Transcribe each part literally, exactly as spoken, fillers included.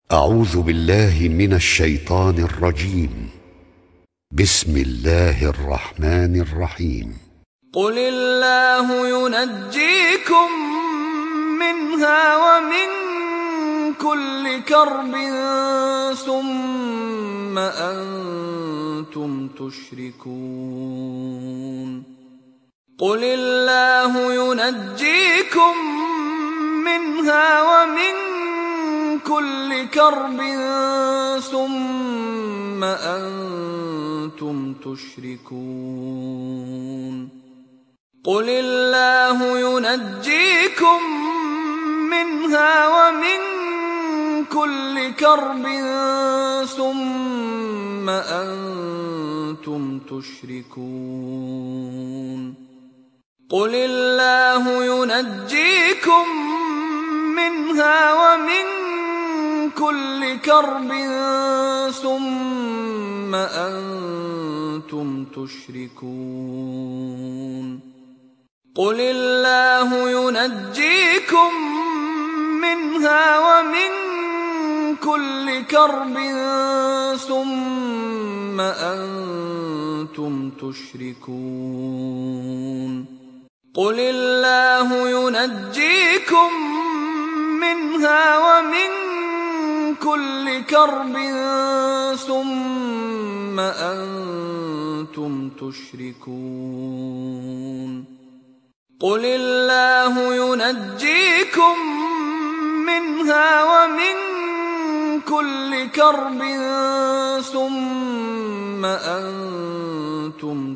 أعوذ بالله من الشيطان الرجيم. بسم الله الرحمن الرحيم. قل الله ينجيكم منها ومن كل كرب ثم أنتم تشركون. قل الله ينجيكم منها ومن كل كرب ثم أنتم تشركون. قل الله ينجيكم منها ومن كل كرب ثم أنتم تشركون. قل الله ينجيكم منها ومن كل كرب ثم أنتم تشركون. قل الله ينجيكم منها ومن كل كرب ثم أنتم تشركون. قل الله ينجيكم منها ومن كل كرب ثم أنتم تشركون. قل الله ينجيكم منها ومن كل كرب ثم أنتم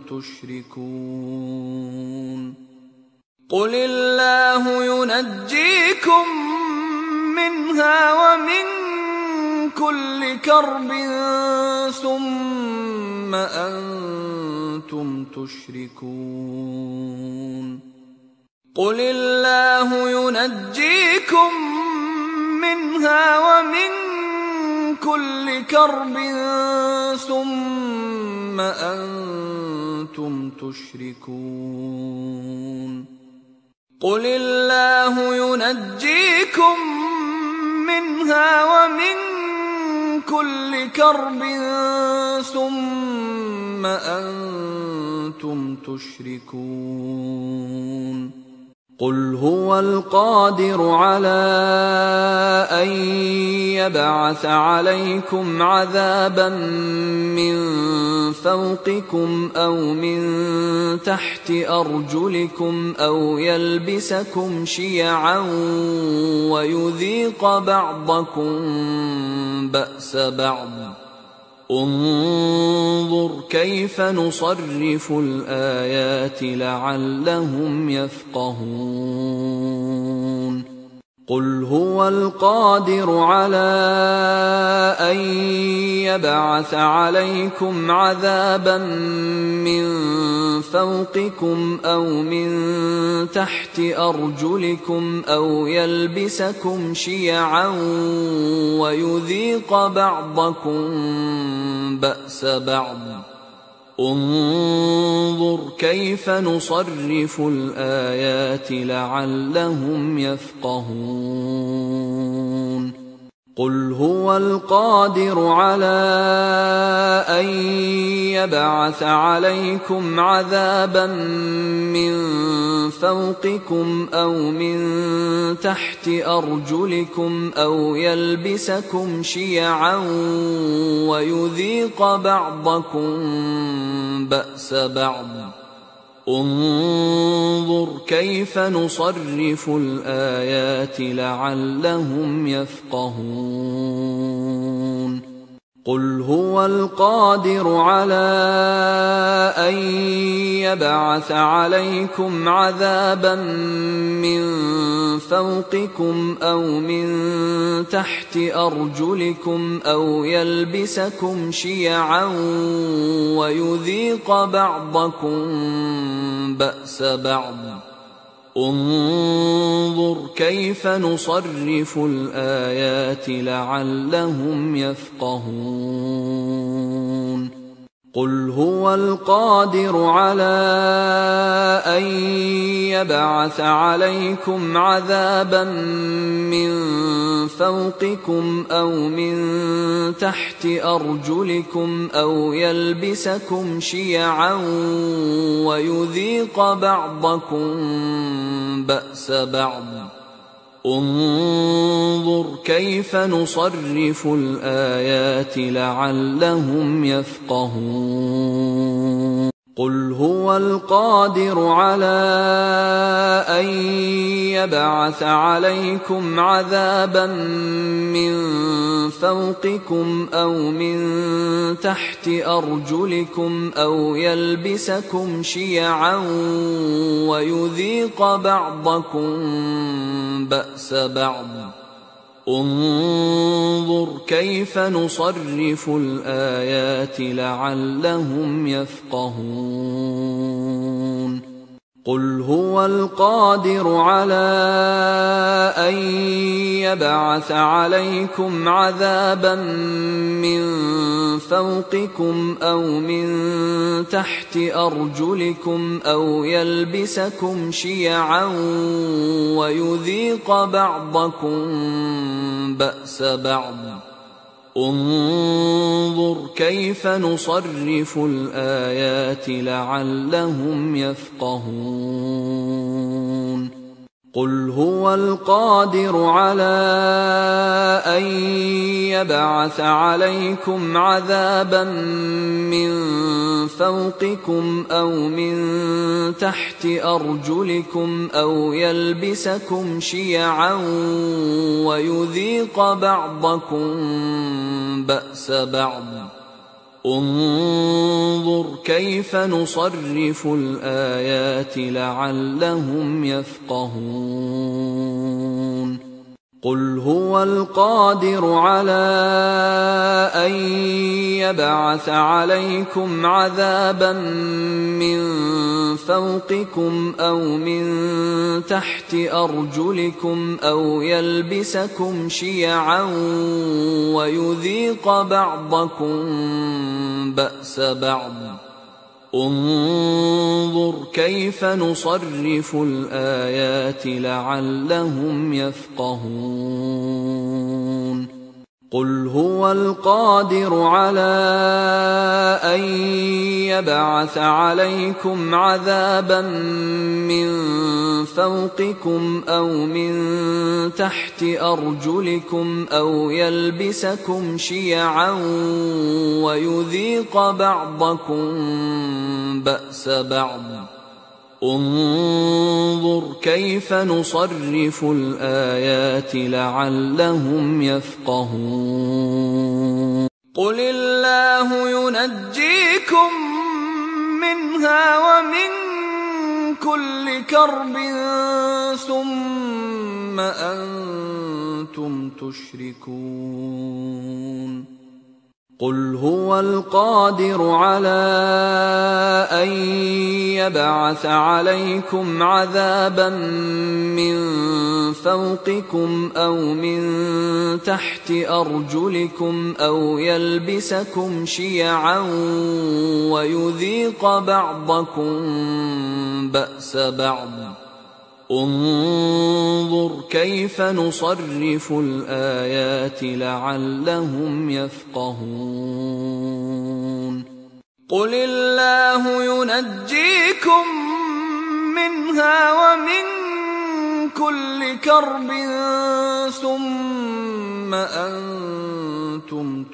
تشركون. قل الله ينجيكم منها ومن كل كرب ثم أنتم تشركون. قل الله ينجيكم منها ومن كل كرب ثم أنتم تشركون. قل الله ينجيكم منها ومن كل كرب ثم أنتم تشركون. قل هو القادر على أن يبعث عليكم عذابا من فوقكم أو من تحت أرجلكم أو يلبسكم شيعا ويذيق بعضكم بأس بعض. انظر كيف نصرف الآيات لعلهم يفقهون. قل هو القادر على أن يبعث عليكم عذابا من فوقكم أو من تحت أرجلكم أو يلبسكم شيعا ويذيق بعضكم بأس بعض. انظر كيف نصرف الآيات لعلهم يفقهون. قل هو القادر على أن يبعث عليكم عذابا من فوقكم أو من تحت أرجلكم أو يلبسكم شيعا ويذيق بعضكم بأس بعض. انظر كيف نصرف الآيات لعلهم يفقهون. قل هو القادر على أن يبعث عليكم عذابا من فوقكم أو من تحت أرجلكم أو يلبسكم شيعا ويذيق بعضكم بأس بعض. انظر كيف نصرف الآيات لعلهم يفقهون. قل هو القادر على أن يبعث عليكم عذابا من فوقكم أو من تحت أرجلكم أو يلبسكم شيعا ويذيق بعضكم بأس بعض انظر كيف نصرف الآيات لعلهم يفقهون قل هو القادر على أن يبعث عليكم عذابا من فوقكم أو من تحت أرجلكم أو يلبسكم شيعا ويذيق بعضكم بأس بعض انظر كيف نصرف الآيات لعلهم يفقهون قل هو القادر على أن يبعث عليكم عذابا من فوقكم أو من تحت أرجلكم أو يلبسكم شيعا ويذيق بعضكم بأس بعض انظر كيف نصرف الآيات لعلهم يفقهون قل هو القادر على أن يبعث عليكم عذابا من فوقكم أو من تحت أرجلكم أو يلبسكم شيعا ويذيق بعضكم بأس بعض انظر كيف نصرف الآيات لعلهم يفقهون قل هو القادر على أن يبعث عليكم عذابا من فوقكم أو من تحت أرجلكم أو يلبسكم شيعا ويذيق بعضكم بأس بعض انظر كيف نصرف الآيات لعلهم يفقهون قل هو القادر على أن يبعث عليكم عذابا من فوقكم أو من تحت أرجلكم أو يلبسكم شيعا ويذيق بعضكم بأس بعض انظر كيف نصرف الآيات لعلهم يفقهون قل الله ينجيكم منها ومن كل كرب ثم أنتم تشركون قل هو القادر على أن يبعث عليكم عذابا من فوقكم أو من تحت أرجلكم أو يلبسكم شيعا ويذيق بعضكم بأس بعض انظر كيف نصرف الآيات لعلهم يفقهون قل الله ينجيكم منها ومن كل كرب ثم أنتم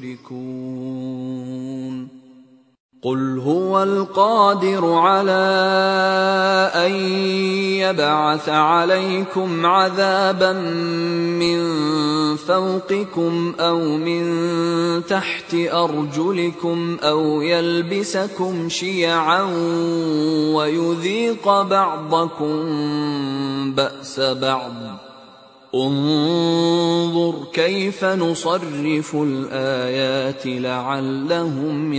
تشركون قل هو القادر على أن يبعث عليكم عذابا من فوقكم أو من تحت أرجلكم أو يلبسكم شيعا ويذيق بعضكم بأس بعض انظر كيف نصرف الآيات لعلهم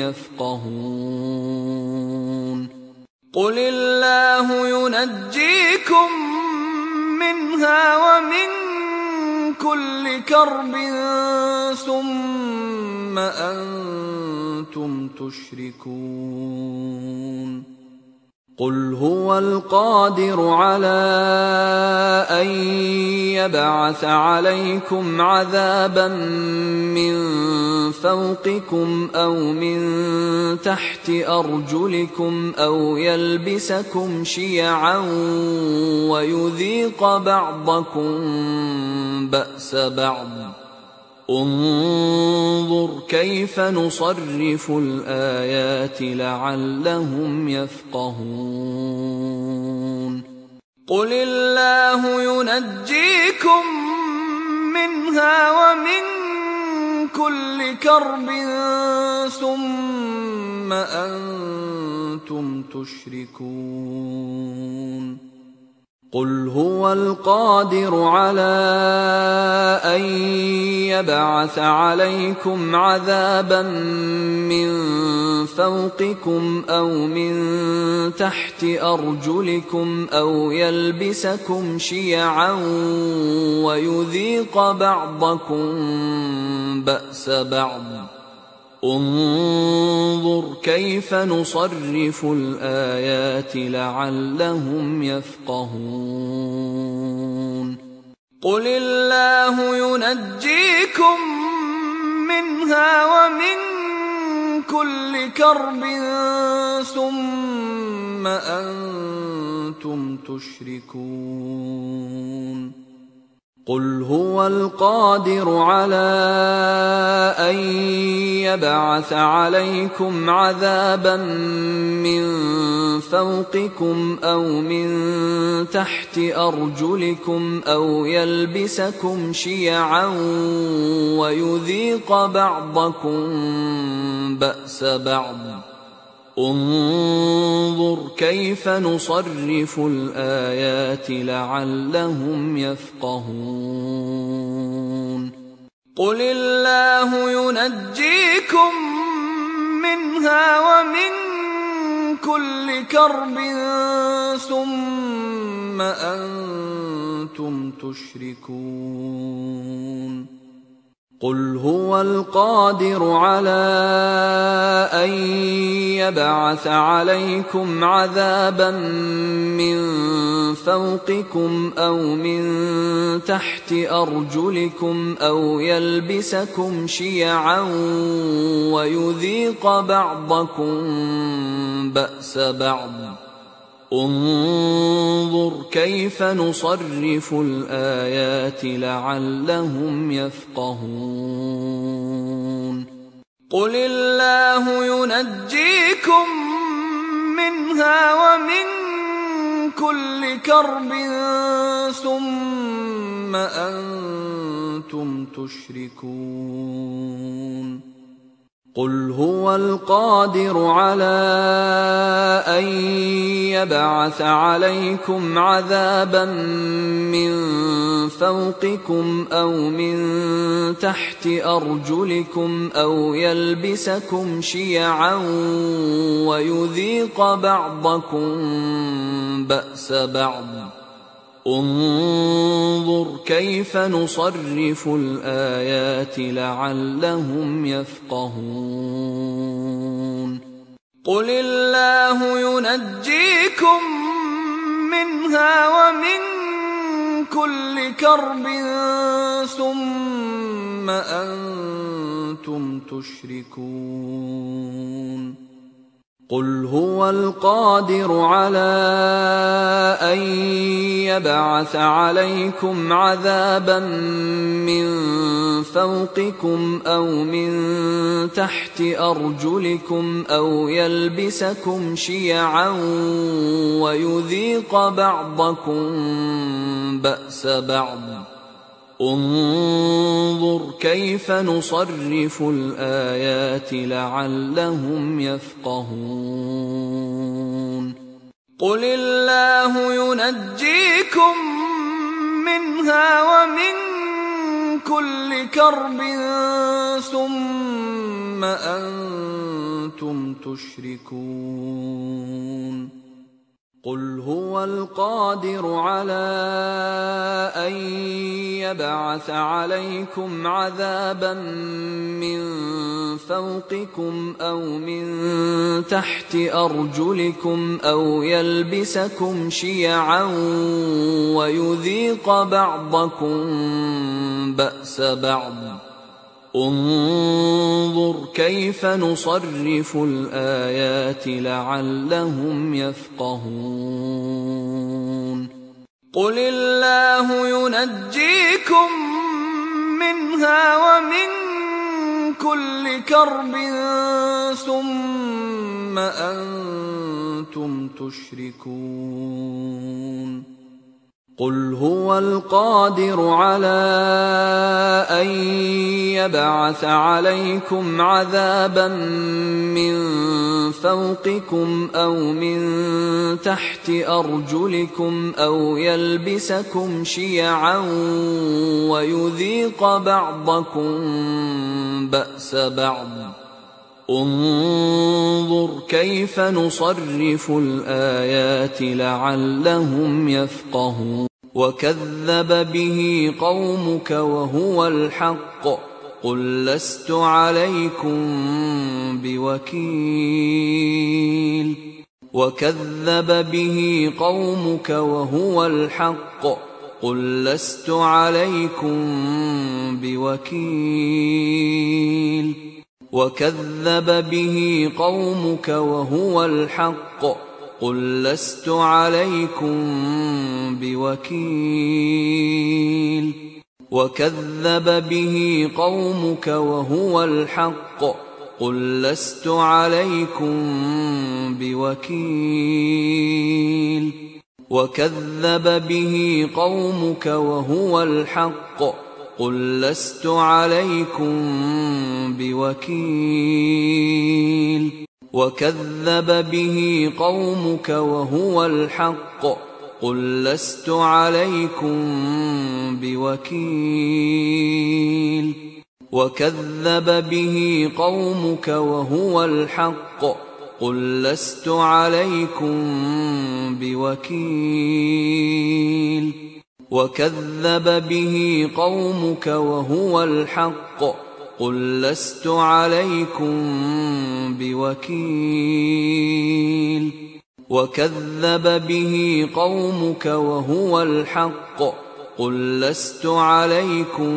يفقهون قل الله ينجيكم منها ومن كل كرب ثم أنتم تشركون قل هو القادر على أن يبعث عليكم عذابا من فوقكم أو من تحت أرجلكم أو يلبسكم شيعا ويذيق بعضكم بأس بعض انظر كيف نصرف الآيات لعلهم يفقهون قل الله ينجيكم منها ومن كل كرب ثم أنتم تشركون قل هو القادر على أن يبعث عليكم عذابا من فوقكم أو من تحت أرجلكم أو يلبسكم شيعا ويذيق بعضكم بأس بعض انظر كيف نصرف الآيات لعلهم يفقهون قل الله ينجيكم منها ومن كل كرب ثم أنتم تشركون قل هو القادر على أن يبعث عليكم عذابا من فوقكم أو من تحت أرجلكم أو يلبسكم شيعا ويذيق بعضكم بأس بعض انظر كيف نصرف الآيات لعلهم يفقهون قل الله ينجيكم منها ومن كل كرب ثم أنتم تشركون قل هو القادر على أن يبعث عليكم عذابا من فوقكم أو من تحت أرجلكم أو يلبسكم شيعا ويذيق بعضكم بأس بعض انظر كيف نصرف الآيات لعلهم يفقهون قل الله ينجيكم منها ومن كل كرب ثم أنتم تشركون قل هو القادر على أن يبعث عليكم عذابا من فوقكم أو من تحت أرجلكم أو يلبسكم شيعا ويذيق بعضكم بأس بعض انظر كيف نصرف الآيات لعلهم يفقهون قل الله ينجيكم منها ومن كل كرب ثم أنتم تشركون قل هو القادر على أن يبعث عليكم عذابا من فوقكم أو من تحت أرجلكم أو يلبسكم شيعا ويذيق بعضكم بأس بعض انظر كيف نصرف الآيات لعلهم يفقهون قل الله ينجيكم منها ومن كل كرب ثم أنتم تشركون قل هو القادر على أن يبعث عليكم عذابا من فوقكم أو من تحت أرجلكم أو يلبسكم شيعا ويذيق بعضكم بأس بعض انظر كيف نصرف الآيات لعلهم يفقهون قل الله ينجيكم منها ومن كل كرب ثم أنتم تشركون قل هو القادر على أن يبعث عليكم عذابا من فوقكم أو من تحت أرجلكم أو يلبسكم شيعا ويذيق بعضكم بأس بعض انظر كيف نصرف الآيات لعلهم يفقهون وكذب به قومك وهو الحق قل لست عليكم بوكيل وكذب به قومك وهو الحق قل لست عليكم بوكيل وكذب به قومك وهو الحق قل لست عليكم بوكيل وكذب به قومك وهو الحق قل لست عليكم بوكيل وكذب به قومك وهو الحق قل لست عليكم بوكيل وكذب به قومك وهو الحق قل لست عليكم بوكيل وكذب به قومك وهو الحق قل لست عليكم بوكيل وكذب به قومك وهو الحق قل لست عليكم بوكيل وكذب به قومك وهو الحق قل لست عليكم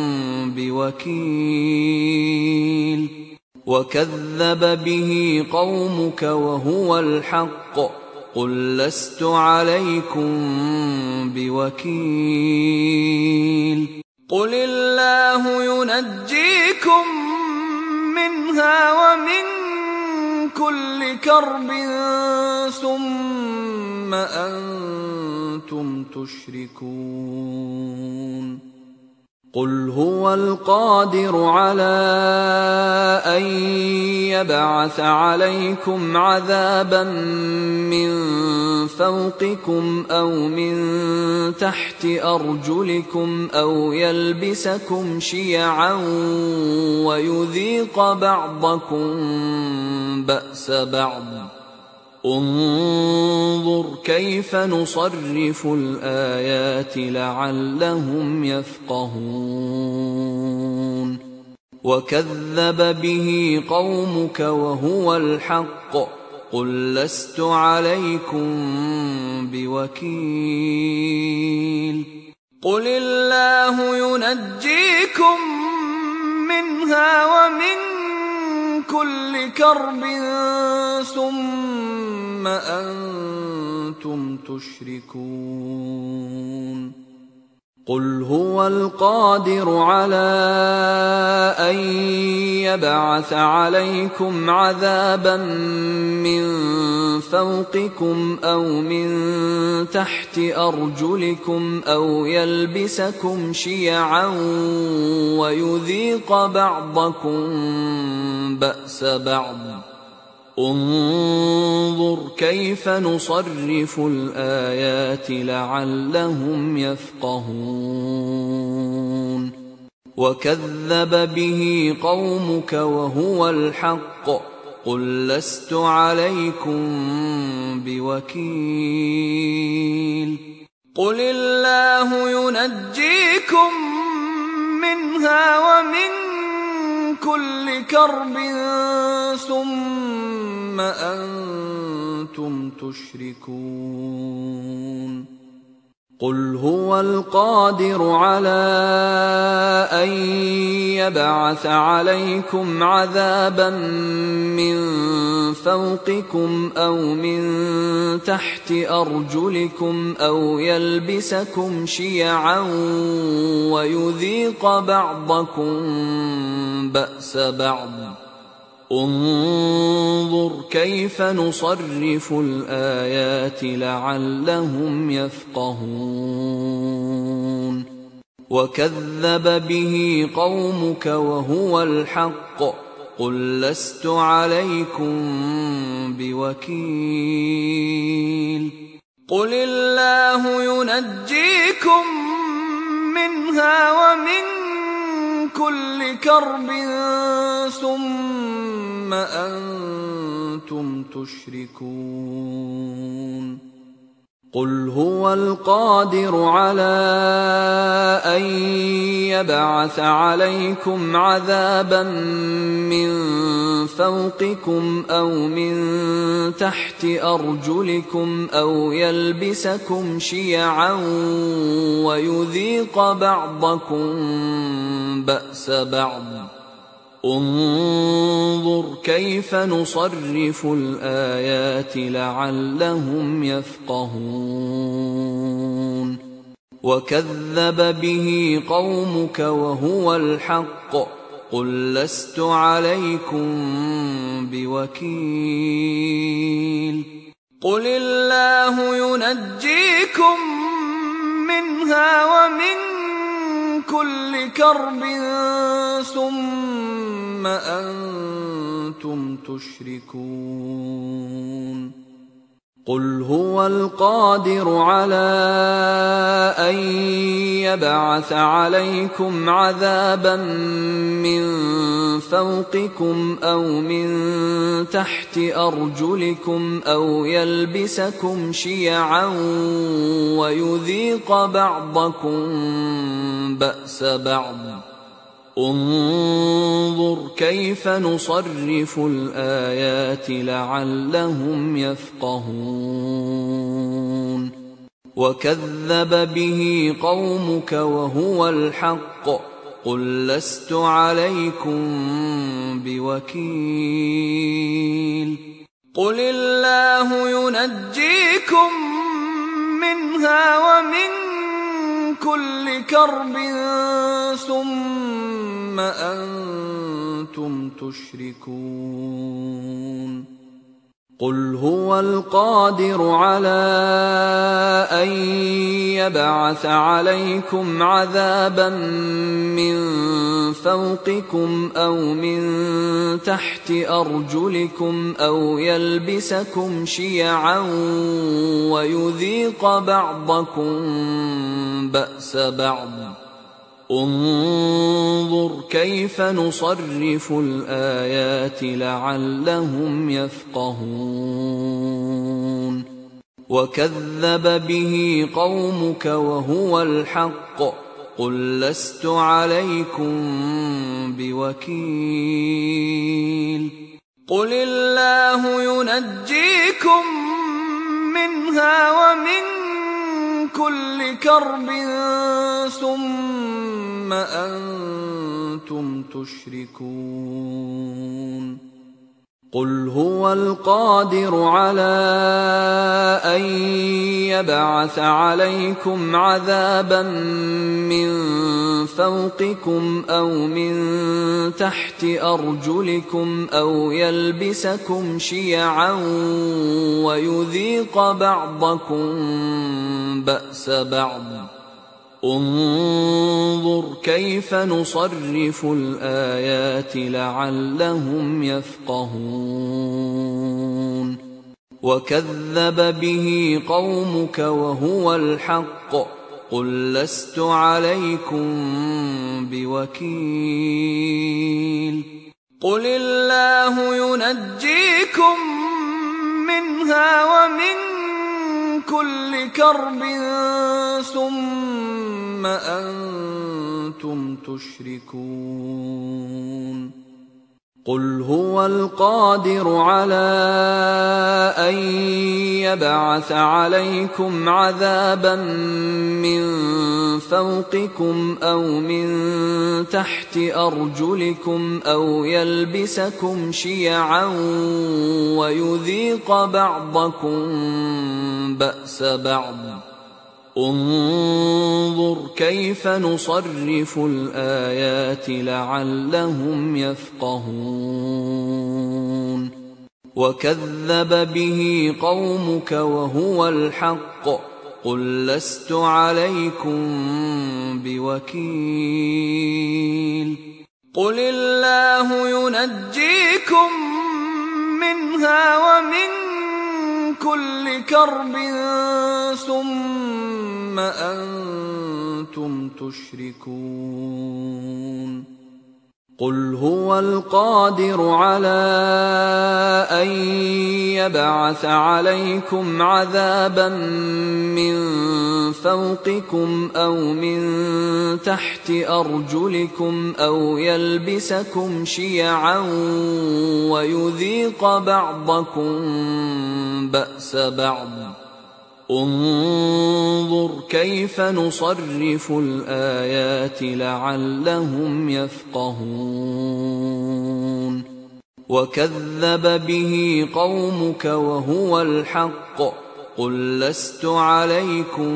بوكيل وكذب به قومك وهو الحق قل لست عليكم بوكيل قل الله ينجيكم منها ومن كل كرب ثم أنتم تشركون قل هو القادر على أن يبعث عليكم عذابا من فوقكم أو من تحت أرجلكم أو يلبسكم شيعا ويذيق بعضكم بأس بعض انظر كيف نصرف الآيات لعلهم يفقهون وكذب به قومك وهو الحق قل لست عليكم بوكيل قل الله ينجيكم منها ومن كل كرب ثم أنتم تشركون قل هو القادر على أن يبعث عليكم عذابا من فوقكم أو من تحت أرجلكم أو يلبسكم شيعا ويذيق بعضكم بأس بعض انظر كيف نصرف الآيات لعلهم يفقهون وكذب به قومك وهو الحق قل لست عليكم بوكيل قل الله ينجيكم منها ومن كل كرب ثم أنتم تشركون قل هو القادر على أن يبعث عليكم عذابا من فوقكم أو من تحت أرجلكم أو يلبسكم شيعا ويذيق بعضكم بأس بعض انظر كيف نصرف الآيات لعلهم يفقهون وكذب به قومك وهو الحق قل لست عليكم بوكيل قل الله ينجيكم منها ومن كل كرب ثم أنتم تشركون قل هو القادر على أن يبعث عليكم عذابا من فوقكم أو من تحت أرجلكم أو يلبسكم شيعا ويذيق بعضكم بأس بعض انظر كيف نصرف الآيات لعلهم يفقهون وكذب به قومك وهو الحق قل لست عليكم بوكيل قل الله ينجيكم منها ومن كل كرب ثم أنتم تشركون قل هو القادر على أن يبعث عليكم عذابا من فوقكم أو من تحت أرجلكم أو يلبسكم شيعا ويذيق بعضكم بأس بعض انظر كيف نصرف الآيات لعلهم يفقهون وكذب به قومك وهو الحق قل لست عليكم بوكيل قل الله ينجيكم منها ومن كل كرب ثم أنتم تشركون قل هو القادر على أن يبعث عليكم عذابا من فوقكم أو من تحت أرجلكم أو يلبسكم شيعا ويذيق بعضكم بأس بعض انظر كيف نصرف الآيات لعلهم يفقهون وكذب به قومك وهو الحق قل لست عليكم بوكيل قل الله ينجيكم منها ومن كل كرب ثم أنتم تشركون قل هو القادر على أن يبعث عليكم عذابا من فوقكم أو من تحت أرجلكم أو يلبسكم شيعا ويذيق بعضكم بأس بعض انظر كيف نصرف الآيات لعلهم يفقهون وكذب به قومك وهو الحق قل لست عليكم بوكيل قل الله ينجيكم منها ومن كل كرب ثم أنتم تشركون قل هو القادر على أن يبعث عليكم عذابا من فوقكم أو من تحت أرجلكم أو يلبسكم شيعا ويذيق بعضكم بأس بعض انظر كيف نصرف الآيات لعلهم يفقهون وكذب به قومك وهو الحق قل لست عليكم بوكيل قل الله ينجيكم منها ومن كل كرب ثم أنتم تشركون قل هو القادر على أن يبعث عليكم عذابا من فوقكم أو من تحت أرجلكم أو يلبسكم شيعا ويذيق بعضكم بأس بعض انظر كيف نصرف الآيات لعلهم يفقهون وكذب به قومك وهو الحق قل لست عليكم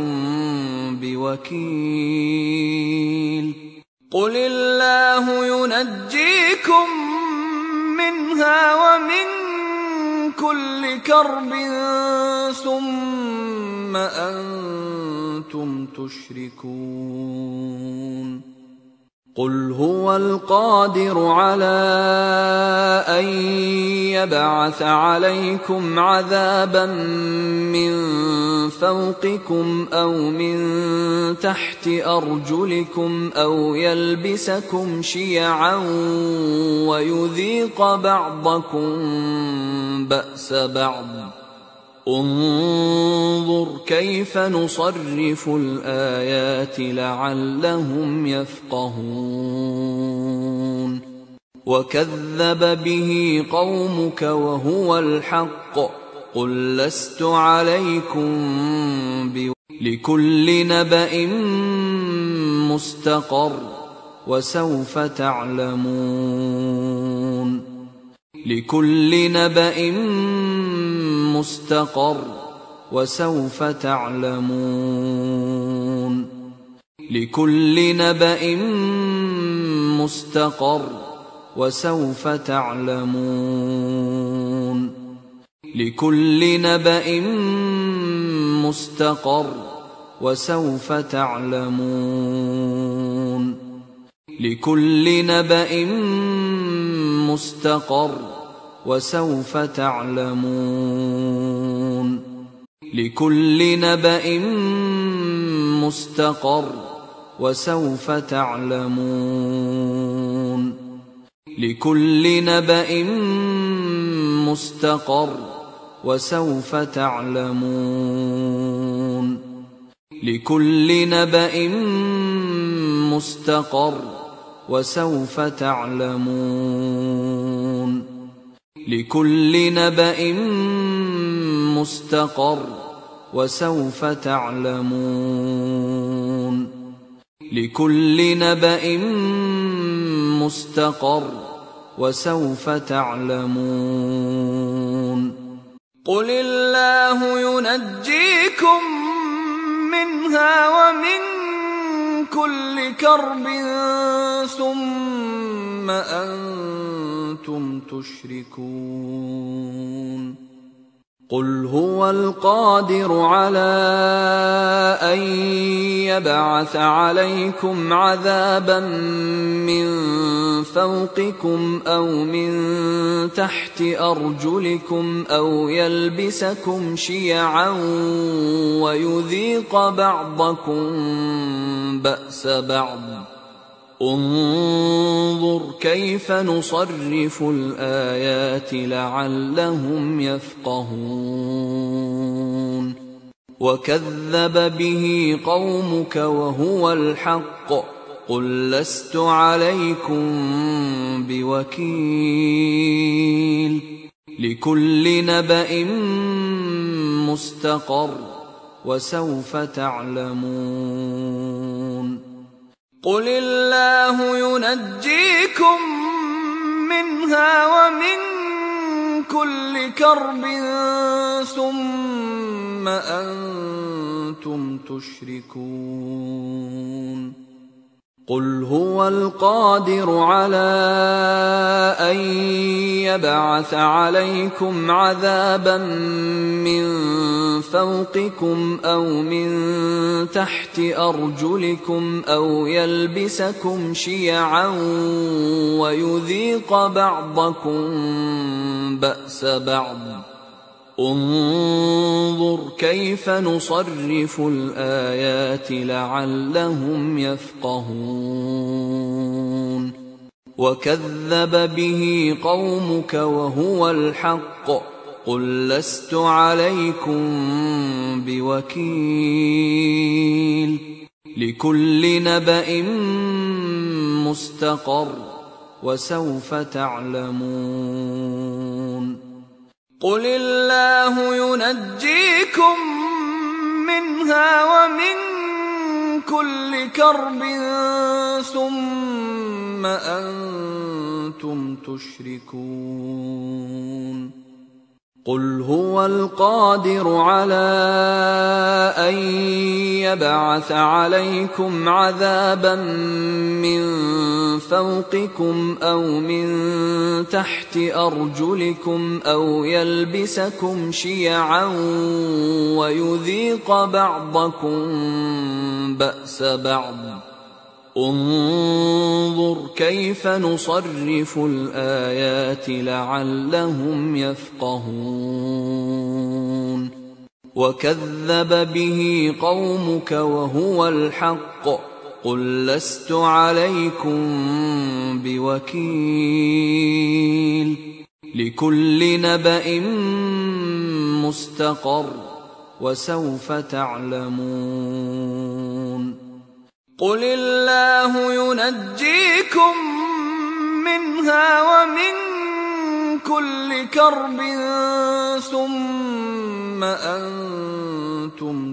بوكيل قل الله ينجيكم منها ومن كل كرب ثم أنتم تشركون قل هو القادر على أن يبعث عليكم عذابا من فوقكم أو من تحت أرجلكم أو يلبسكم شيعا ويذيق بعضكم بأس بعض انظر كيف نصرف الآيات لعلهم يفقهون وكذب به قومك وهو الحق قل لست عليكم بوكيل لكل نبأ مستقر وسوف تعلمون لكل نبأ مستقر وسوف تعلمون لكل نبأ مستقر وسوف تعلمون لكل نبأ مستقر وسوف تعلمون لكل نبأ مستقر وسوف تعلمون لكل نبأ مستقر وسوف تعلمون لكل نبأ مستقر وسوف تعلمون لكل نبأ مستقر وسوف تعلمون لكل نبأ مستقر وسوف تعلمون لكل نبأ مستقر وسوف تعلمون قل الله ينجيكم منها ومن كل كرب ثم أنتم تشركون قل هو القادر على أن يبعث عليكم عذابا من فوقكم أو من تحت أرجلكم أو يلبسكم شيعا ويذيق بعضكم بأس بعض انظر كيف نصرف الآيات لعلهم يفقهون وكذب به قومك وهو الحق قل لست عليكم بوكيل لكل نبأ مستقر وسوف تعلمون قل الله ينجيكم منها ومن كل كرب ثم أنتم تشركون قل هو القادر على أن يبعث عليكم عذابا من فوقكم أو من تحت أرجلكم أو يلبسكم شيعا ويذيق بعضكم بأس بعض انظر كيف نصرف الآيات لعلهم يفقهون وكذب به قومك وهو الحق قل لست عليكم بوكيل لكل نبأ مستقر وسوف تعلمون قل الله ينجيكم منها ومن كل كرب ثم أنتم تشركون قل هو القادر على أن يبعث عليكم عذابا من فوقكم أو من تحت أرجلكم أو يلبسكم شيعا ويذيق بعضكم بأس بعض انظر كيف نصرف الآيات لعلهم يفقهون وكذب به قومك وهو الحق قل لست عليكم بوكيل لكل نبأ مستقر وسوف تعلمون قل الله ينجيكم منها ومن كل كرب ثم أنتم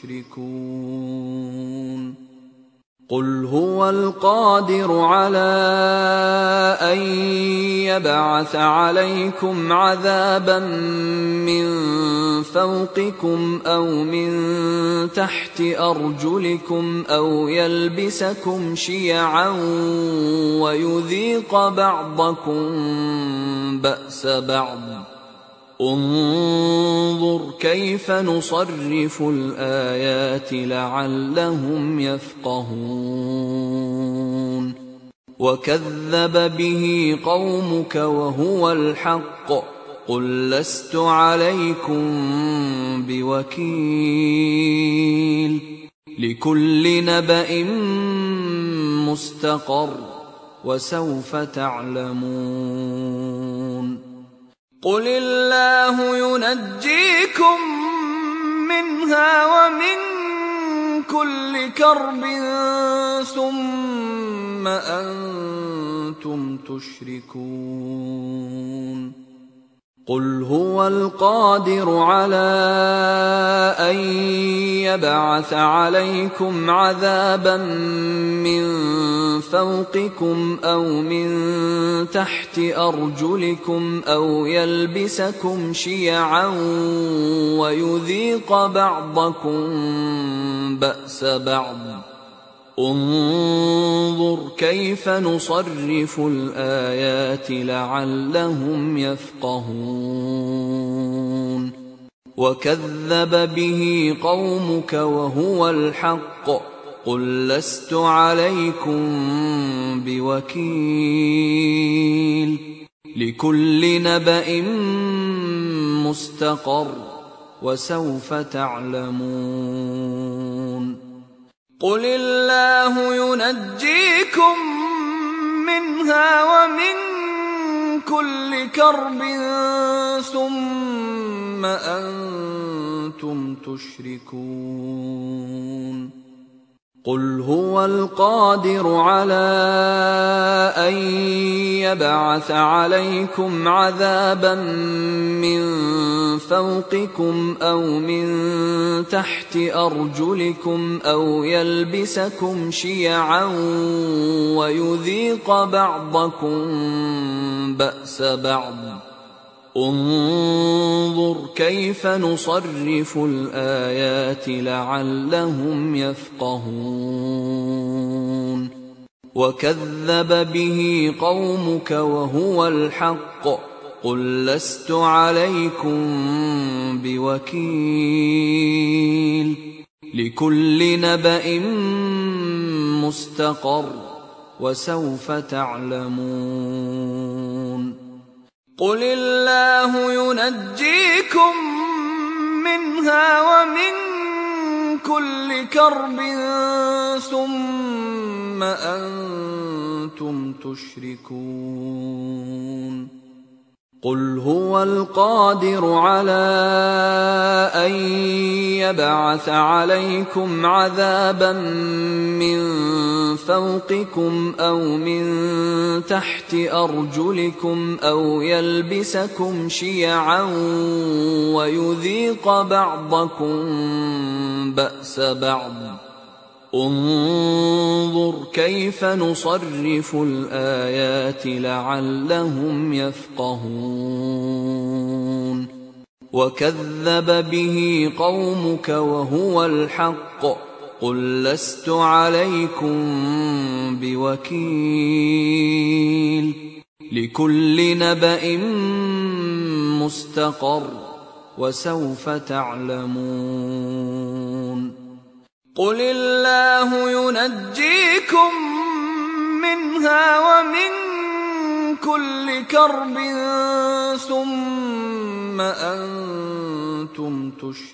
تشركون قل هو القادر على أن يبعث عليكم عذابا من فوقكم أو من تحت أرجلكم أو يلبسكم شيعا ويذيق بعضكم بأس بعض انظر كيف نصرف الآيات لعلهم يفقهون وكذب به قومك وهو الحق قل لست عليكم بوكيل لكل نبأ مستقر وسوف تعلمون قل الله ينجيكم منها ومن كل كرب ثم أنتم تشركون قل هو القادر على أن يبعث عليكم عذابا من فوقكم أو من تحت أرجلكم أو يلبسكم شيعا ويذيق بعضكم بأس بعض انظر كيف نصرف الآيات لعلهم يفقهون وكذب به قومك وهو الحق قل لست عليكم بوكيل لكل نبأ مستقر وسوف تعلمون قل الله ينجيكم ينجيكم منها ومن كل كرب ثم أنتم تشركون قل هو القادر على أن يبعث عليكم عذابا من فوقكم أو من تحت أرجلكم أو يلبسكم شيعا ويذيق بعضكم بأس بعض انظر كيف نصرف الآيات لعلهم يفقهون وكذب به قومك وهو الحق قل لست عليكم بوكيل لكل نبأ مستقر وسوف تعلمون قل الله ينجيكم منها ومن كل كرب ثم أنتم تشركون قل هو القادر على أن يبعث عليكم عذابا من فوقكم أو من تحت أرجلكم أو يلبسكم شيعا ويذيق بعضكم بأس بعض انظر كيف نصرف الآيات لعلهم يفقهون وكذب به قومك وهو الحق قل لست عليكم بوكيل لكل نبأ مستقر وسوف تعلمون قل الله ينجيكم منها ومن كل كرب ثم أنتم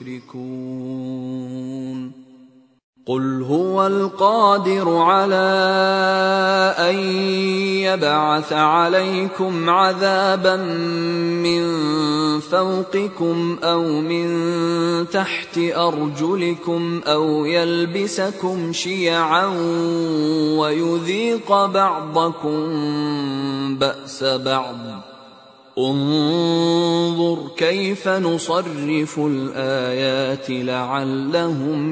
تشركون قل هو القادر على أن يبعث عليكم عذابا من فوقكم أو من تحت أرجلكم أو يلبسكم شيعا ويذيق بعضكم بأس بعض انظر كيف نصرف الآيات لعلهم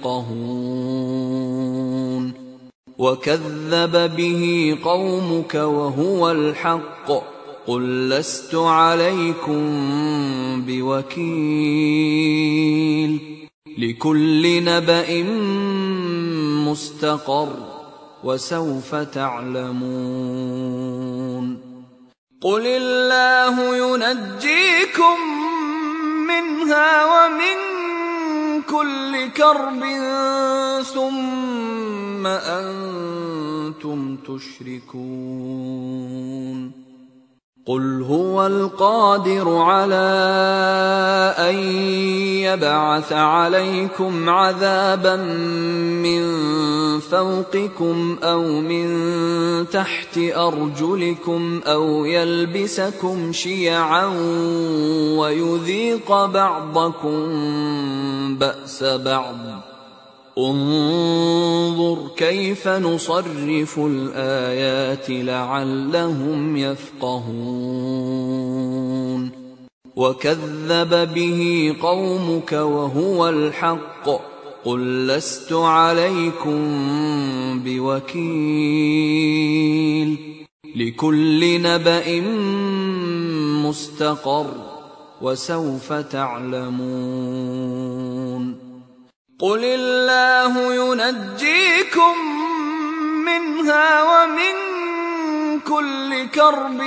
يفقهون وكذب به قومك وهو الحق قل لست عليكم بوكيل لكل نبأ مستقر وسوف تعلمون قل الله ينجيكم منها ومن كل كرب ثم أنتم تشركون قل هو القادر على أن يبعث عليكم عذابا من فوقكم أو من تحت أرجلكم أو يلبسكم شيعا ويذيق بعضكم بأس بعض انظر كيف نصرف الآيات لعلهم يفقهون وكذب به قومك وهو الحق قل لست عليكم بوكيل لكل نبأ مستقر وسوف تعلمون قل الله ينجيكم منها ومن كل كرب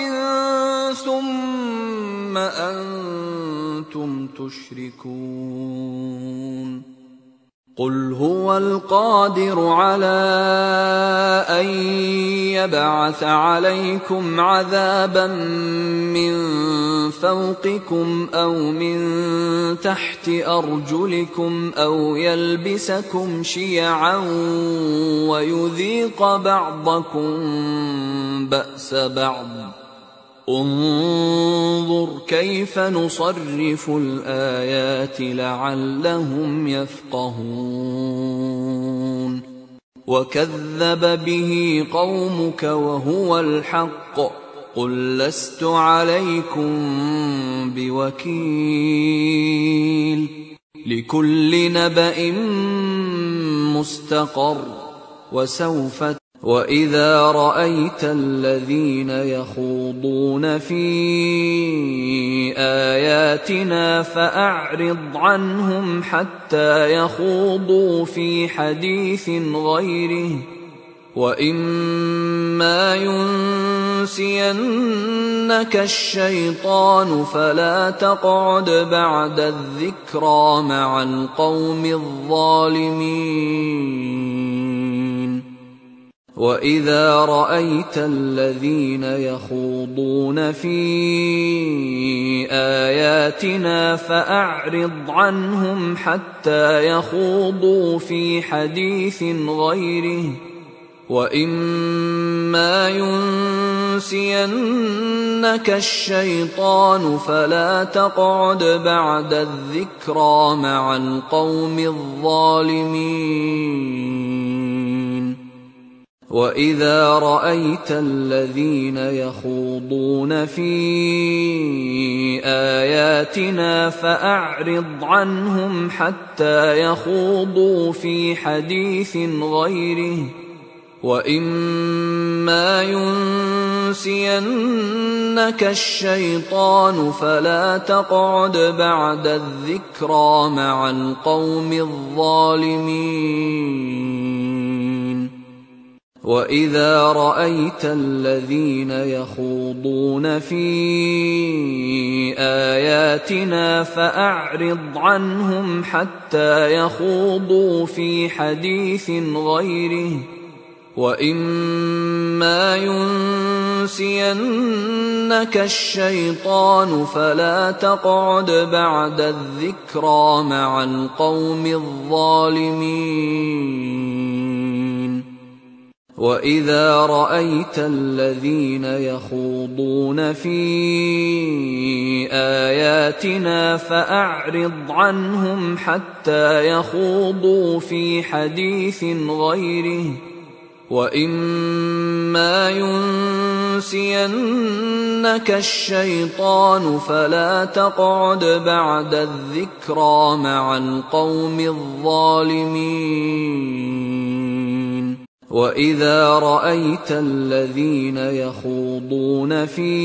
ثم أنتم تشركون قل هو القادر على أن يبعث عليكم عذابا من فوقكم أو من تحت أرجلكم أو يلبسكم شيعا ويذيق بعضكم بأس بعض انظر كيف نصرف الآيات لعلهم يفقهون وكذب به قومك وهو الحق قل لست عليكم بوكيل لكل نبأ مستقر وسوف وإذا رأيت الذين يخوضون في آياتنا فأعرض عنهم حتى يخوضوا في حديث غيره وإما ينسينك الشيطان فلا تقعد بعد الذكرى مع القوم الظالمين وإذا رأيت الذين يخوضون في آياتنا فأعرض عنهم حتى يخوضوا في حديث غيره وإما ينسينك الشيطان فلا تقعد بعد الذكرى مع القوم الظالمين وإذا رأيت الذين يخوضون في آياتنا فأعرض عنهم حتى يخوضوا في حديث غيره وإما ينسينك الشيطان فلا تقعد بعد الذكرى مع القوم الظالمين وإذا رأيت الذين يخوضون في آياتنا فأعرض عنهم حتى يخوضوا في حديث غيره وإما ينسينك الشيطان فلا تقعد بعد الذكرى مع القوم الظالمين وإذا رأيت الذين يخوضون في آياتنا فأعرض عنهم حتى يخوضوا في حديث غيره وإما ينسينك الشيطان فلا تقعد بعد الذكرى مع القوم الظالمين وإذا رأيت الذين يخوضون في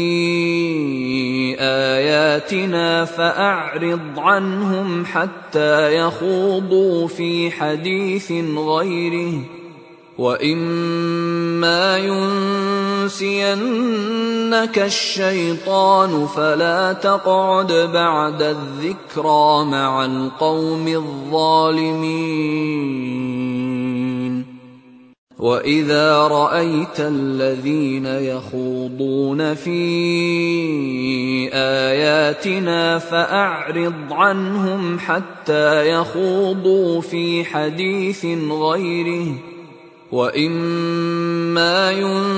آياتنا فأعرض عنهم حتى يخوضوا في حديث غيره وإما ينسينك الشيطان فلا تقعد بعد الذكرى مع القوم الظالمين وإذا رأيت الذين يخوضون في آياتنا فأعرض عنهم حتى يخوضوا في حديث غيره وإما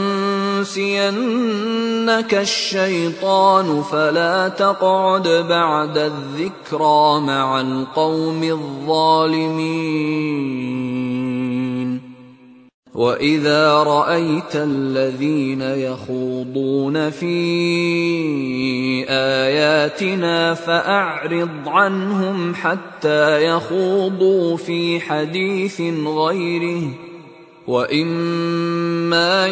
ينسينك الشيطان فلا تقعد بعد الذكرى مع القوم الظالمين وإذا رأيت الذين يخوضون في آياتنا فأعرض عنهم حتى يخوضوا في حديث غيره وإما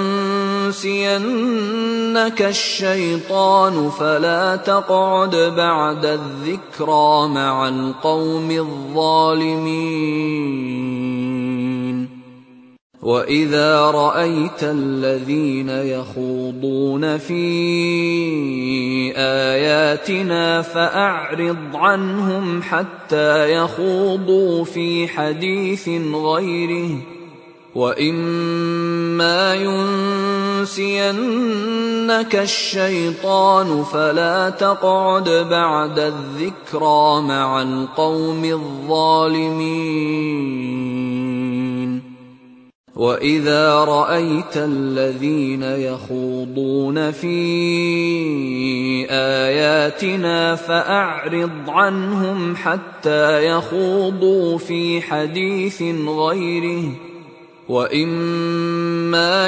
ينسينك الشيطان فلا تقعد بعد الذكرى مع القوم الظالمين وإذا رأيت الذين يخوضون في آياتنا فأعرض عنهم حتى يخوضوا في حديث غيره، وإما ينسينك الشيطان فلا تقعد بعد الذكرى مع القوم الظالمين. وإذا رأيت الذين يخوضون في آياتنا فأعرض عنهم حتى يخوضوا في حديث غيره، وإما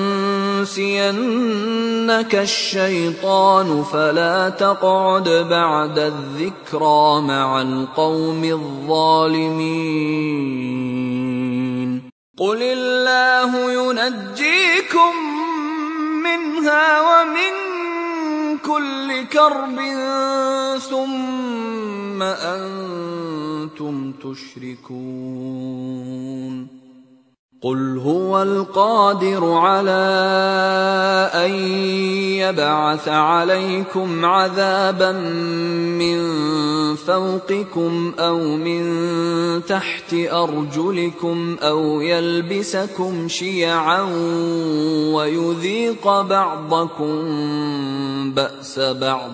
ينسينك الشيطان فلا تقعد بعد الذكرى مع القوم الظالمين. قل الله ينجيكم منها ومن كل كرب ثم أنتم تشركون. قل هو القادر على أن يبعث عليكم عذابا من فوقكم أو من تحت أرجلكم أو يلبسكم شيعا ويذيق بعضكم بأس بعض.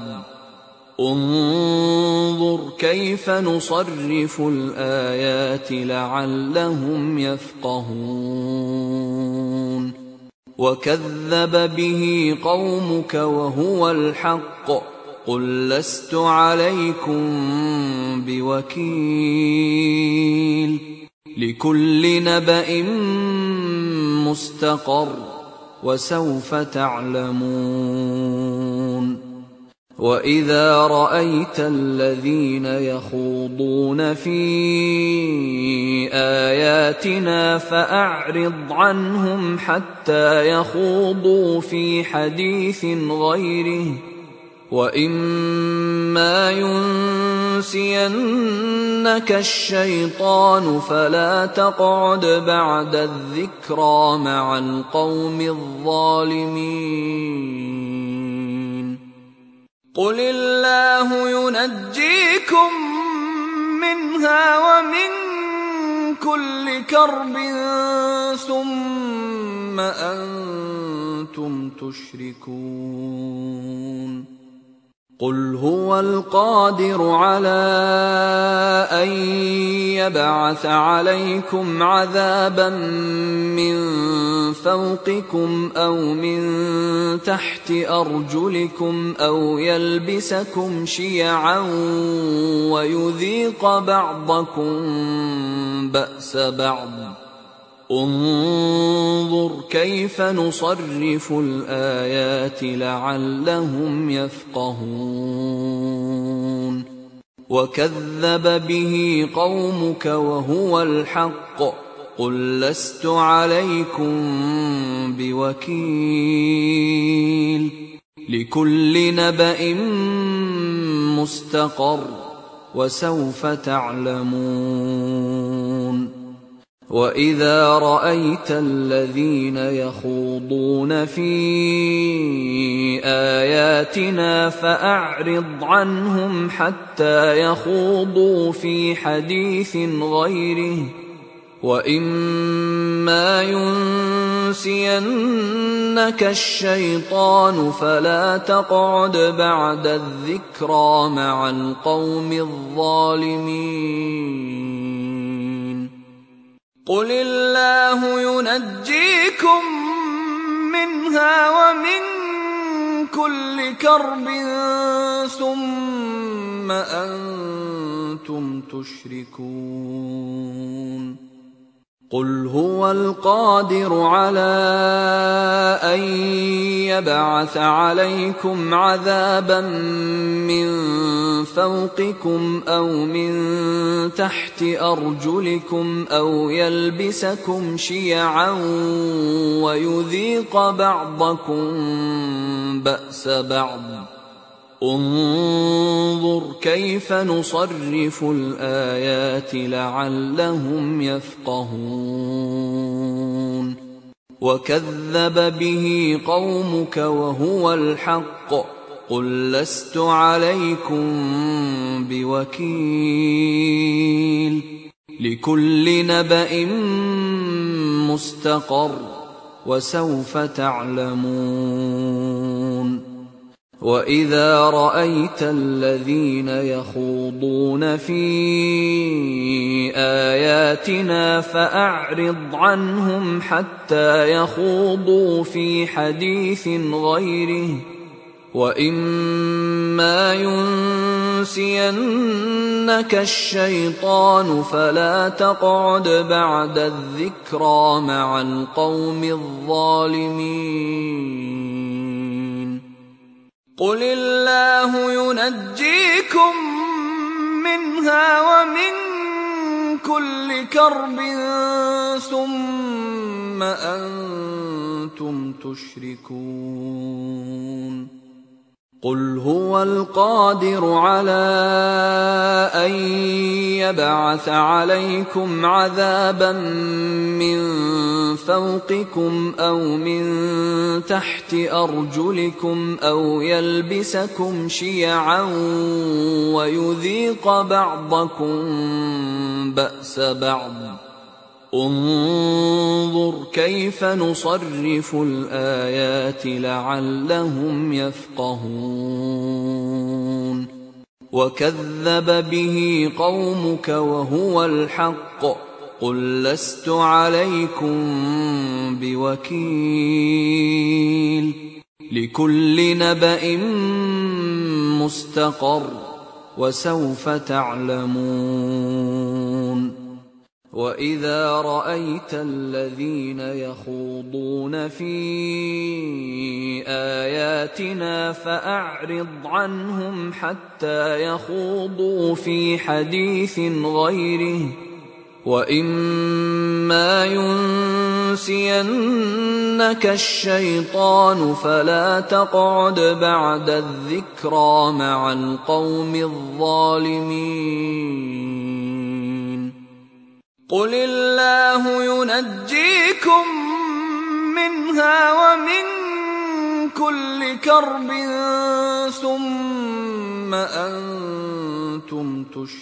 انظر كيف نصرف الآيات لعلهم يفقهون. وكذب به قومك وهو الحق، قل لست عليكم بوكيل. لكل نبأ مستقر وسوف تعلمون. وإذا رأيت الذين يخوضون في آياتنا فأعرض عنهم حتى يخوضوا في حديث غيره، وإما ينسينك الشيطان فلا تقعد بعد الذكرى مع القوم الظالمين. قل الله ينجيكم منها ومن كل كرب ثم أنتم تشركون. قل هو القادر على أن يبعث عليكم عذابا من فوقكم أو من تحت أرجلكم أو يلبسكم شيعا ويذيق بعضكم بأس بعض. انظر كيف نصرف الآيات لعلهم يفقهون. وكذب به قومك وهو الحق، قل لست عليكم بوكيل. لكل نبأ مستقر وسوف تعلمون. وإذا رأيت الذين يخوضون في آياتنا فأعرض عنهم حتى يخوضوا في حديث غيره، وإما ينسينك الشيطان فلا تقعد بعد الذكرى مع القوم الظالمين. قل الله ينجيكم منها ومن كل كرب ثم أنتم تشركون. قل هو القادر على أن يبعث عليكم عذابا من فوقكم أو من تحت أرجلكم أو يلبسكم شيعا ويذيق بعضكم بأس بعض. انظر كيف نصرف الآيات لعلهم يفقهون. وكذب به قومك وهو الحق قل لست عليكم بوكيل لكل نبأ مستقر وسوف تعلمون وإذا رأيت الذين يخوضون في آياتنا فأعرض عنهم حتى يخوضوا في حديث غيره وإما ينسينك الشيطان فلا تقعد بعد الذكرى مع القوم الظالمين قل الله ينجيكم منها ومن كل كرب ثم أنتم تشركون قل هو القادر على أن يبعث عليكم عذابا من فوقكم أو من تحت أرجلكم أو يلبسكم شيعا ويذيق بعضكم بأس بعض انظر كيف نصرف الآيات لعلهم يفقهون وكذب به قومك وهو الحق قل لست عليكم بوكيل لكل نبأ مستقر وسوف تعلمون وإذا رأيت الذين يخوضون في آياتنا فأعرض عنهم حتى يخوضوا في حديث غيره وإما ينسينك الشيطان فلا تقعد بعد الذكرى مع القوم الظالمين قل الله ينجيكم منها ومن كل كرب ثم أنتم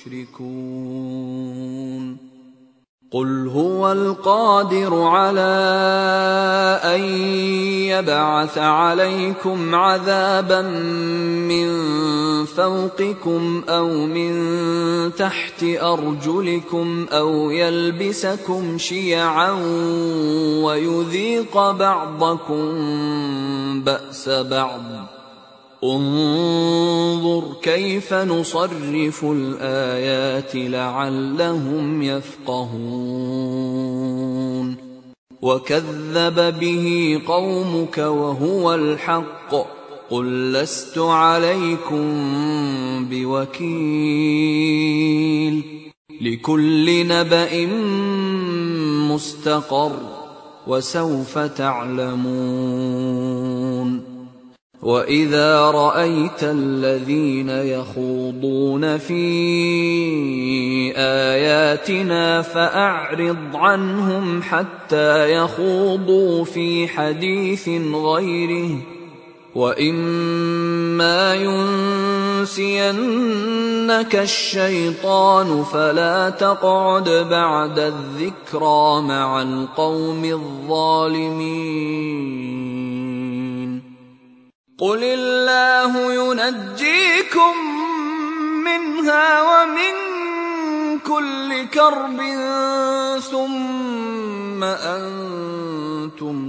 تشركون قل هو القادر على أن يبعث عليكم عذابا من فوقكم أو من تحت أرجلكم أو يلبسكم شيعا ويذيق بعضكم بأس بعض انظر كيف نصرف الآيات لعلهم يفقهون وكذب به قومك وهو الحق قل لست عليكم بوكيل لكل نبأ مستقر وسوف تعلمون وإذا رأيت الذين يخوضون في آياتنا فأعرض عنهم حتى يخوضوا في حديث غيره وإما ينسينك الشيطان فلا تقعد بعد الذكرى مع القوم الظالمين قل الله ينجيكم منها ومن كل كرب ثم أنتم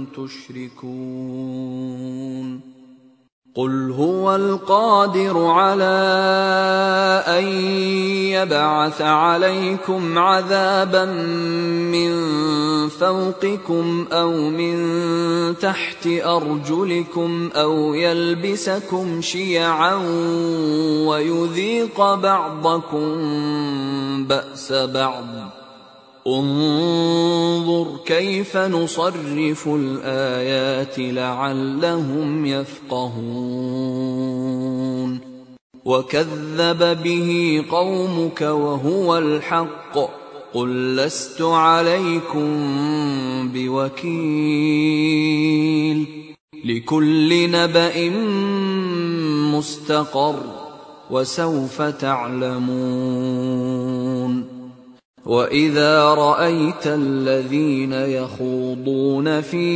تشركون قل هو القادر على أن يبعث عليكم عذابا من فوقكم أو من تحت أرجلكم أو يلبسكم شيعا ويذيق بعضكم بأس بعض انظر كيف نصرف الآيات لعلهم يفقهون وكذب به قومك وهو الحق قل لست عليكم بوكيل لكل نبأ مستقر وسوف تعلمون وإذا رأيت الذين يخوضون في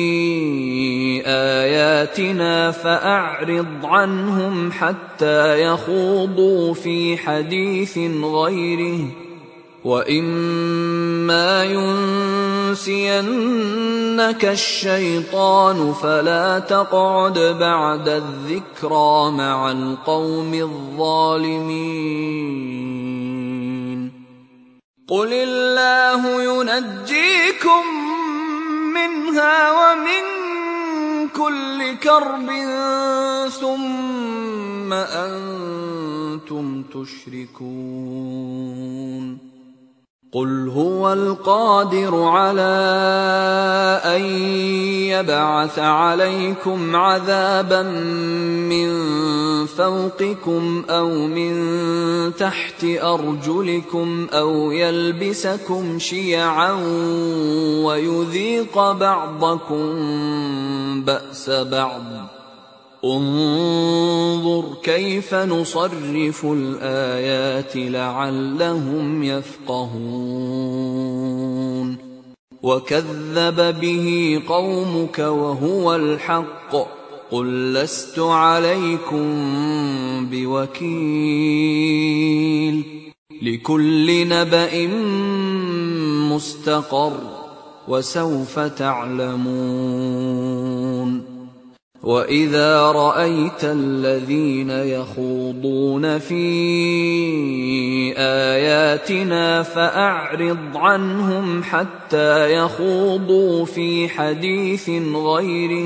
آياتنا فأعرض عنهم حتى يخوضوا في حديث غيره وإما ينسينك الشيطان فلا تقعد بعد الذكرى مع القوم الظالمين قل الله ينجيكم منها ومن كل كرب ثم أنتم تشركون قل هو القادر على أن يبعث عليكم عذابا من فوقكم أو من تحت أرجلكم أو يلبسكم شيعا ويذيق بعضكم بأس بعض انظر كيف نصرف الآيات لعلهم يفقهون وكذب به قومك وهو الحق قل لست عليكم بوكيل لكل نبأ مستقر وسوف تعلمون وإذا رأيت الذين يخوضون في آياتنا فأعرض عنهم حتى يخوضوا في حديث غيره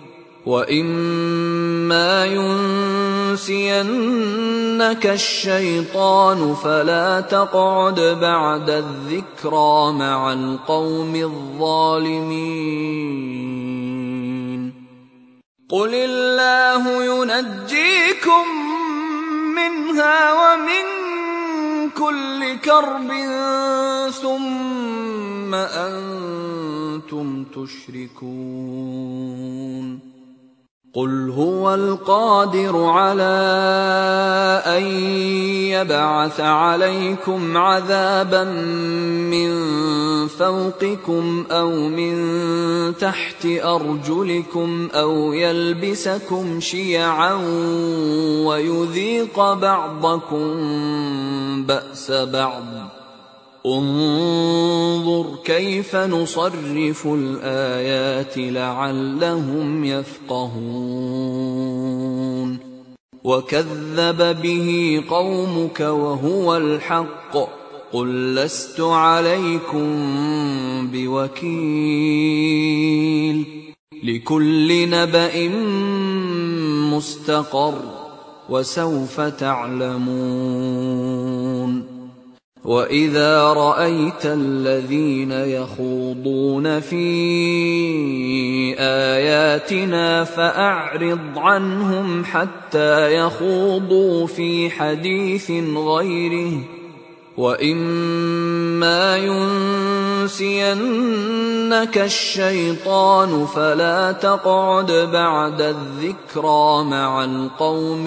وإما ينسينك الشيطان فلا تقعد بعد الذكرى مع القوم الظالمين قل الله ينجيكم منها ومن كل كرب ثم أنتم تشركون قل هو القادر على أن يبعث عليكم عذابا من فوقكم أو من تحت أرجلكم أو يلبسكم شيعا ويذيق بعضكم بأس بعض انظر كيف نصرف الآيات لعلهم يفقهون وكذب به قومك وهو الحق قل لست عليكم بوكيل لكل نبأ مستقر وسوف تعلمون وإذا رأيت الذين يخوضون في آياتنا فأعرض عنهم حتى يخوضوا في حديث غيره وإما ينسينك الشيطان فلا تقعد بعد الذكرى مع القوم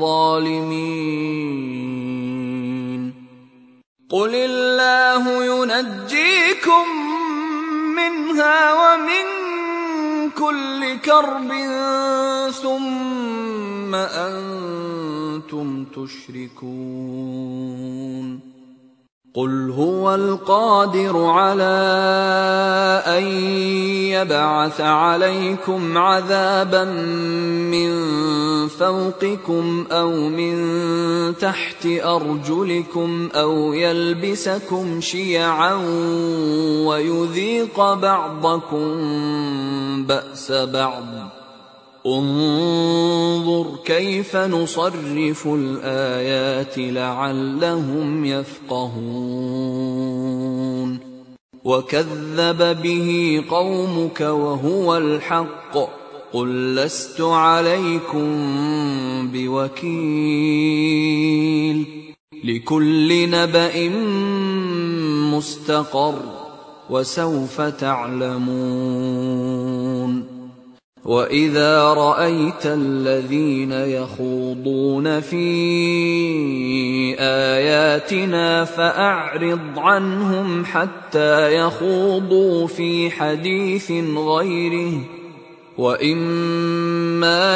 الظالمين قل الله ينجيكم منها ومن كل كرب ثم أنتم تشركون قل هو القادر على أن يبعث عليكم عذابا من فوقكم أو من تحت أرجلكم أو يلبسكم شيعا ويذيق بعضكم بأس بعض انظر كيف نصرف الآيات لعلهم يفقهون وكذب به قومك وهو الحق قل لست عليكم بوكيل لكل نبأ مستقر وسوف تعلمون وإذا رأيت الذين يخوضون في آياتنا فأعرض عنهم حتى يخوضوا في حديث غيره وإما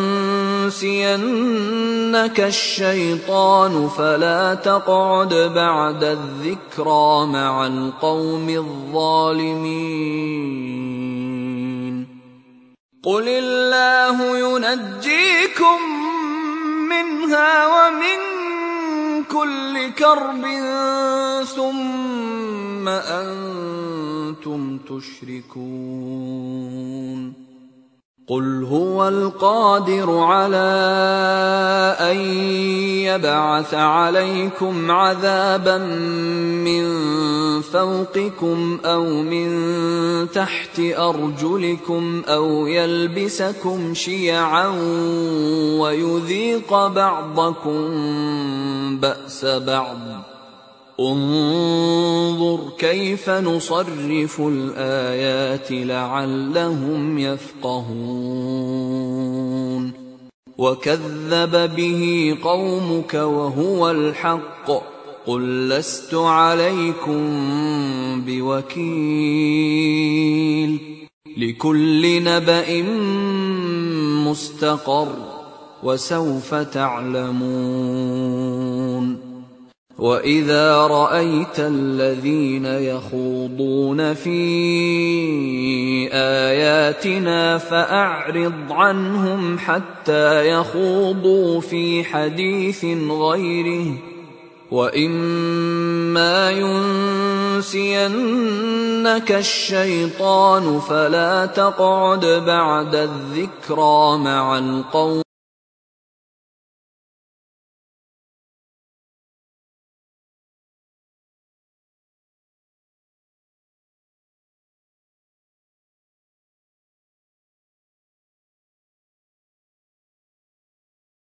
ينسينك الشيطان فلا تقعد بعد الذكرى مع القوم الظالمين قل الله ينجيكم منها ومن كل كرب ثم أنتم تشركون قل هو القادر على أن يبعث عليكم عذابا من فوقكم أو من تحت أرجلكم أو يلبسكم شيعا ويذيق بعضكم بأس بعض انظر كيف نصرف الآيات لعلهم يفقهون وكذب به قومك وهو الحق قل لست عليكم بوكيل لكل نبأ مستقر وسوف تعلمون وإذا رأيت الذين يخوضون في آياتنا فأعرض عنهم حتى يخوضوا في حديث غيره وإما ينسينك الشيطان فلا تقعد بعد الذكرى مع القوم